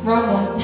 Wrong one.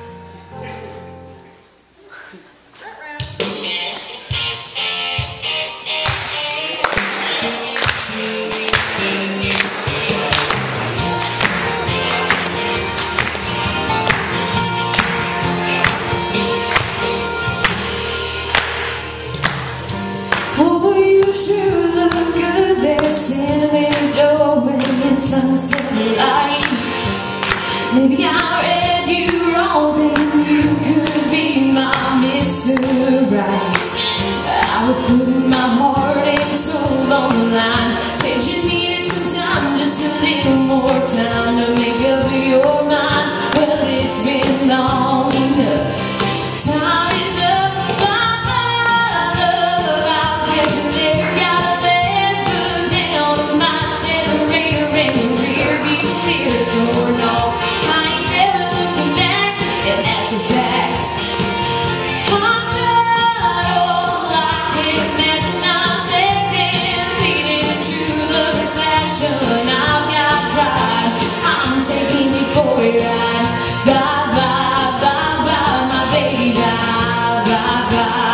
Oh, you sure look good there, standing in the doorway in sunset light. Maybe I read you wrong, then you could be my Mr. Right. I was putting my heart and soul on the line. Said you needed some time, just a little more time to make up your mind. Well, it's been long enough. Time is up, my love. I'll get you there. Gotta let the down of my accelerator and the rear view mirror torn off. I ain't never looking back, and that's a fact. I'm not all I can imagine. I'm living, leading a true love's fashion. I've got pride. I'm taking you for a ride. Bye, bye, bye, bye, my baby. Bye, bye, bye.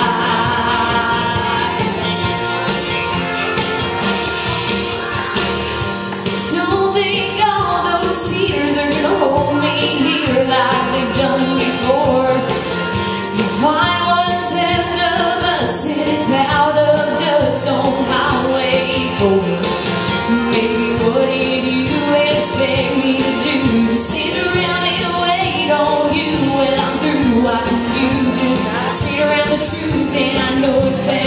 Don't think all those tears are gonna hold me here like they've done before. You find what's left of us in a cloud of dust on Highway 4. Maybe what did you expect me to do? Just sit around and wait on you when I'm through watching you just spin around the truth, and I know exactly